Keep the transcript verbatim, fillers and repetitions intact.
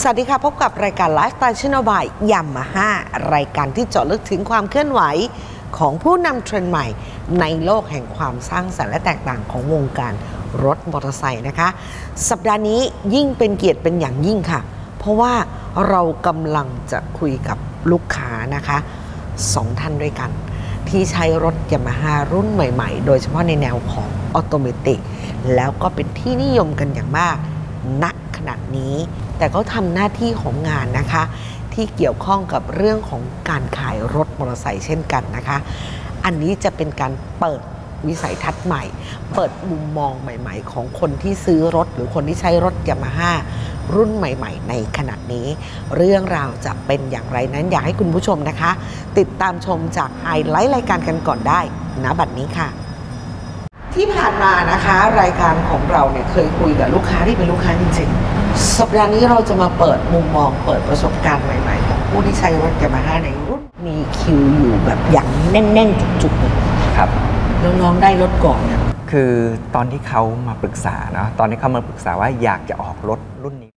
วัสดีค่ะพบกับรายการไลฟ์สไตล์ชแนลบายยามาฮ่ารายการที่เจาะลึกถึงความเคลื่อนไหวของผู้นำเทรนด์ใหม่ในโลกแห่งความสร้างสรรค์และแตกต่างของวงการรถมอเตอร์ไซค์นะคะสัปดาห์นี้ยิ่งเป็นเกียรติเป็นอย่างยิ่งค่ะเพราะว่าเรากำลังจะคุยกับลูกค้านะคะสองท่านด้วยกันที่ใช้รถยามาฮ่ารุ่นใหม่ๆโดยเฉพาะในแนวของออโตเมติกแล้วก็เป็นที่นิยมกันอย่างมากณขณะนี้แต่เขาทำหน้าที่ของงานนะคะที่เกี่ยวข้องกับเรื่องของการขายรถมอเตอร์ไซค์เช่นกันนะคะอันนี้จะเป็นการเปิดวิสัยทัศน์ใหม่เปิดมุมมองใหม่ๆของคนที่ซื้อรถหรือคนที่ใช้รถยามาฮ่ารุ่นใหม่ๆในขณะนี้เรื่องราวจะเป็นอย่างไรนั้นอยากให้คุณผู้ชมนะคะติดตามชมจากไฮไลท์รายการกันก่อนได้ณบัดนี้ค่ะที่ผ่านมานะคะรายการของเราเนี่ยเคยคุยกับลูกค้าที่เป็นลูกค้าจริงๆสัปดาห์นี้เราจะมาเปิดมุมมองเปิดประสบการณ์ใหม่ๆของผู้ที่ใช้รถยามาฮ่าในรุ่นมีคิวอยู่แบบอย่างแน่นๆจุกๆเลยครับน้องๆได้รถก่อนเนี่ยคือตอนที่เขามาปรึกษาเนาะตอนที่เขามาปรึกษาว่าอยากจะออกรถรุ่นนี้